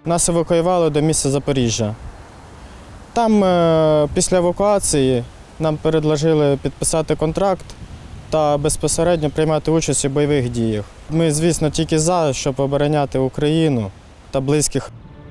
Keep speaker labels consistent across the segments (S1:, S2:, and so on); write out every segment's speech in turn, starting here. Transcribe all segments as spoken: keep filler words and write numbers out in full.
S1: Нас евакуювали до міста Запоріжжя. Там е, після евакуації нам предложили підписати контракт та безпосередньо приймати участь у бойових діях. Ми, звісно, тільки за, щоб обороняти Україну та близьких.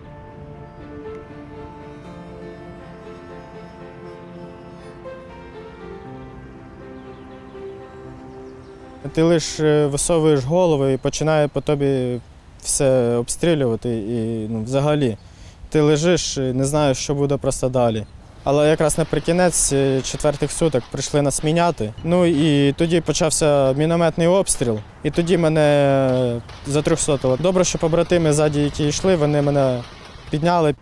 S1: Ти лише висовуєш голову і починає по тобі все обстрілювати. І ну, взагалі ти лежиш і не знаєш, що буде просто далі. Але якраз наприкінець четвертих суток прийшли нас міняти. Ну і тоді почався мінометний обстріл. І тоді мене затрьохсотило. Добре, що побратими ззаді, які йшли, вони мене підняли.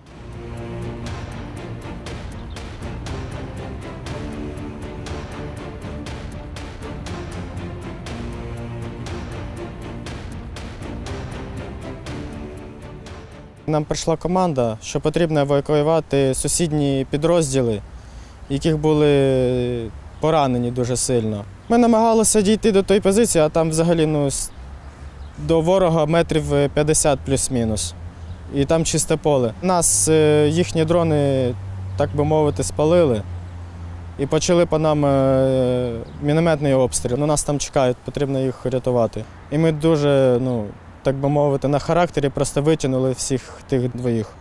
S1: Нам прийшла команда, що потрібно евакуювати сусідні підрозділи, яких були поранені дуже сильно. Ми намагалися дійти до тої позиції, а там взагалі ну, до ворога метрів п'ятдесят плюс-мінус. І там чисте поле. Нас їхні дрони, так би мовити, спалили і почали по нам мінометний обстріл. Ну, нас там чекають, потрібно їх рятувати. І ми дуже, ну, так би мовити, на характері просто витягнули всіх тих двоїх.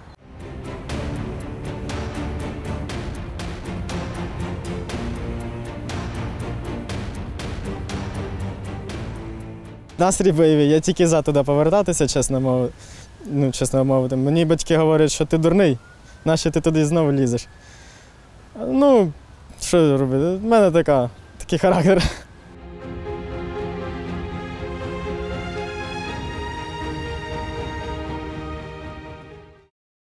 S1: Настрій бойовий, я тільки за туди повертатися, чесно мовити. Ну, чесно мовити. Мені батьки говорять, що ти дурний, нащо ти туди знову лізеш. Ну, що робити, в мене така, такий характер.